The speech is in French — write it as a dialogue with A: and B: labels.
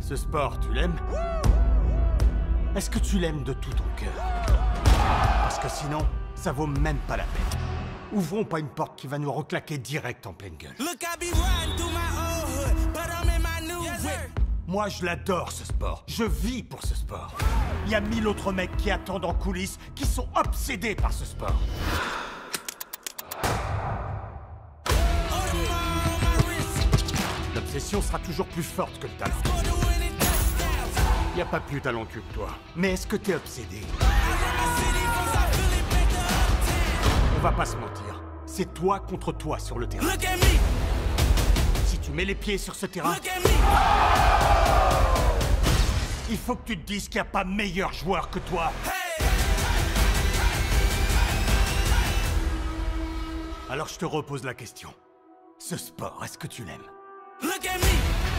A: Ce sport, tu l'aimes? Est-ce que tu l'aimes de tout ton cœur? Parce que sinon, ça vaut même pas la peine. Ouvrons pas une porte qui va nous reclaquer direct en pleine gueule. Moi, je l'adore, ce sport. Je vis pour ce sport. Il y a 1000 autres mecs qui attendent en coulisses, qui sont obsédés par ce sport. L'obsession sera toujours plus forte que le talent. Il n'y a pas plus talentueux que toi. Mais est-ce que t'es obsédé? On va pas se mentir. C'est toi contre toi sur le terrain. Si tu mets les pieds sur ce terrain, il faut que tu te dises qu'il n'y a pas meilleur joueur que toi. Alors je te repose la question. Ce sport, est-ce que tu l'aimes?